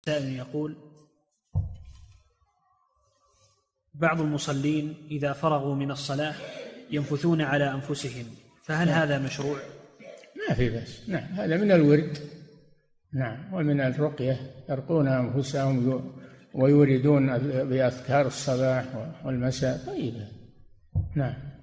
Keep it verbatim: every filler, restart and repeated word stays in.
سائل يقول: بعض المصلين إذا فرغوا من الصلاة ينفثون على أنفسهم، فهل نعم. هذا مشروع؟ ما في بس. نعم، هذا من الورد. نعم، ومن الرقية، يرقون أنفسهم ويوردون بأذكار الصباح والمساء. طيب. نعم.